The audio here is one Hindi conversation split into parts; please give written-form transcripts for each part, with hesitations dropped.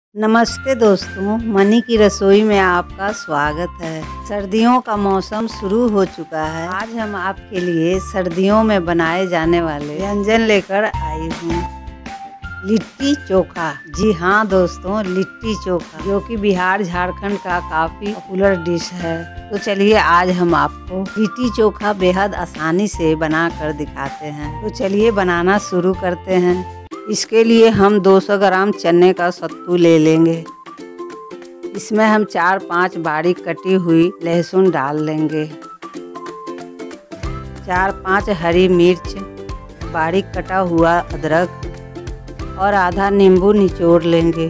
नमस्ते दोस्तों, मनी की रसोई में आपका स्वागत है। सर्दियों का मौसम शुरू हो चुका है। आज हम आपके लिए सर्दियों में बनाए जाने वाले व्यंजन लेकर आई हूँ। लिट्टी चोखा। जी हाँ दोस्तों, लिट्टी चोखा जो कि बिहार झारखंड का काफ़ी पॉपुलर डिश है। तो चलिए आज हम आपको लिट्टी चोखा बेहद आसानी से बना कर दिखाते हैं। तो चलिए बनाना शुरू करते हैं। इसके लिए हम 200 ग्राम चने का सत्तू ले लेंगे। इसमें हम 4-5 बारीक कटी हुई लहसुन डाल लेंगे। 4-5 हरी मिर्च, बारीक कटा हुआ अदरक और आधा नींबू निचोड़ लेंगे।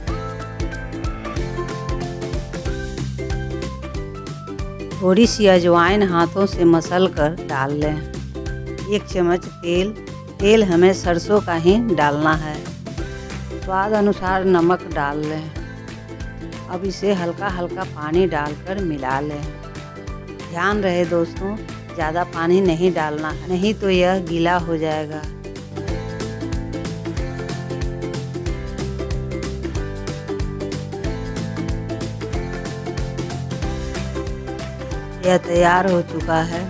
थोड़ी सी अजवाइन हाथों से मसल कर डाल लें। 1 चम्मच तेल हमें सरसों का ही डालना है। स्वाद अनुसार नमक डाल लें। अब इसे हल्का हल्का पानी डालकर मिला लें। ध्यान रहे दोस्तों, ज़्यादा पानी नहीं डालना है, नहीं तो यह गीला हो जाएगा। यह तैयार हो चुका है।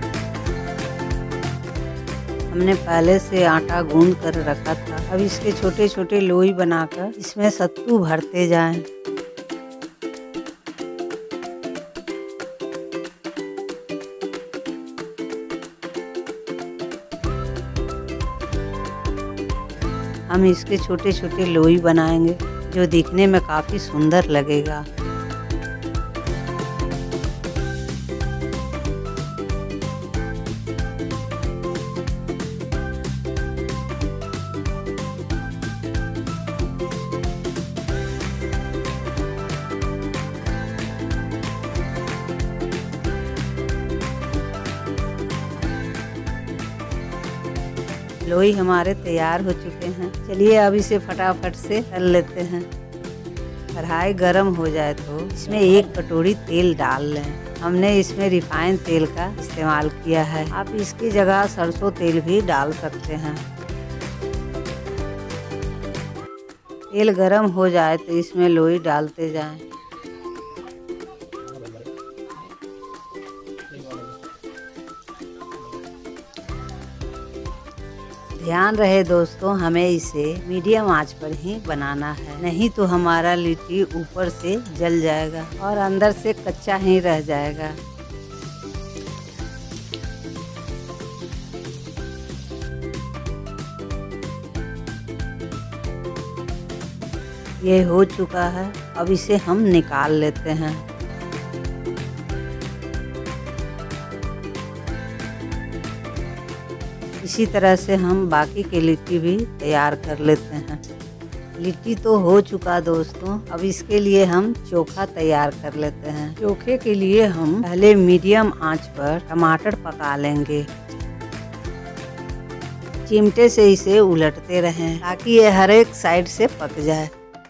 हमने पहले से आटा गूंद कर रखा था। अब इसके छोटे छोटे लोई बनाकर इसमें सत्तू भरते जाएं। हम इसके छोटे छोटे लोई बनाएंगे जो दिखने में काफ़ी सुंदर लगेगा। लोई हमारे तैयार हो चुके हैं। चलिए अब इसे फटाफट से तल लेते हैं। कढ़ाई गरम हो जाए तो इसमें 1 कटोरी तेल डाल लें। हमने इसमें रिफाइंड तेल का इस्तेमाल किया है। आप इसकी जगह सरसों तेल भी डाल सकते हैं। तेल गरम हो जाए तो इसमें लोई डालते जाएं। ध्यान रहे दोस्तों, हमें इसे मीडियम आंच पर ही बनाना है, नहीं तो हमारा लिट्टी ऊपर से जल जाएगा और अंदर से कच्चा ही रह जाएगा। ये हो चुका है। अब इसे हम निकाल लेते हैं। इसी तरह से हम बाकी के लिट्टी भी तैयार कर लेते हैं। लिट्टी तो हो चुका दोस्तों, अब इसके लिए हम चोखा तैयार कर लेते हैं। चोखे के लिए हम पहले मीडियम आंच पर टमाटर पका लेंगे। चिमटे से इसे उलटते रहें ताकि ये हर एक साइड से पक जाए।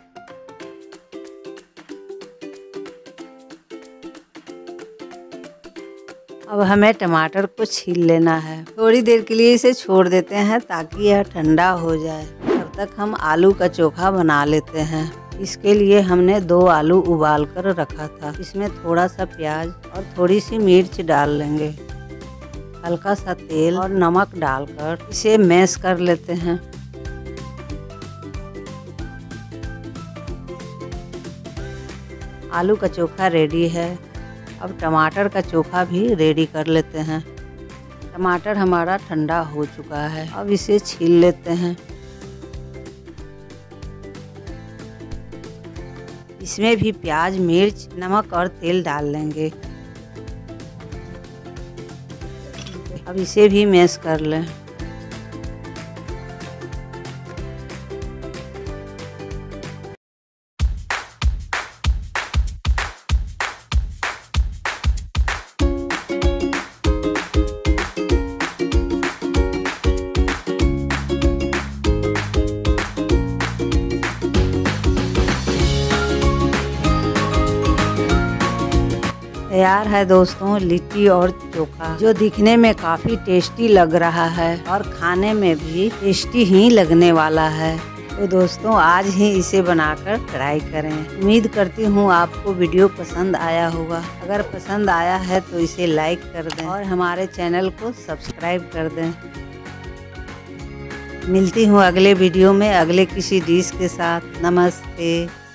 अब हमें टमाटर को छील लेना है। थोड़ी देर के लिए इसे छोड़ देते हैं ताकि यह ठंडा हो जाए। तब तक हम आलू का चोखा बना लेते हैं। इसके लिए हमने 2 आलू उबाल कर रखा था। इसमें थोड़ा सा प्याज और थोड़ी सी मिर्च डाल लेंगे। हल्का सा तेल और नमक डालकर इसे मैश कर लेते हैं। आलू का चोखा रेडी है। अब टमाटर का चोखा भी रेडी कर लेते हैं। टमाटर हमारा ठंडा हो चुका है। अब इसे छील लेते हैं। इसमें भी प्याज, मिर्च, नमक और तेल डाल लेंगे। अब इसे भी मैश कर लें। तैयार है दोस्तों लिट्टी और चोखा, जो दिखने में काफ़ी टेस्टी लग रहा है और खाने में भी टेस्टी ही लगने वाला है। तो दोस्तों आज ही इसे बनाकर ट्राई करें। उम्मीद करती हूँ आपको वीडियो पसंद आया होगा। अगर पसंद आया है तो इसे लाइक कर दें और हमारे चैनल को सब्सक्राइब कर दें। मिलती हूँ अगले वीडियो में अगले किसी डिश के साथ। नमस्ते।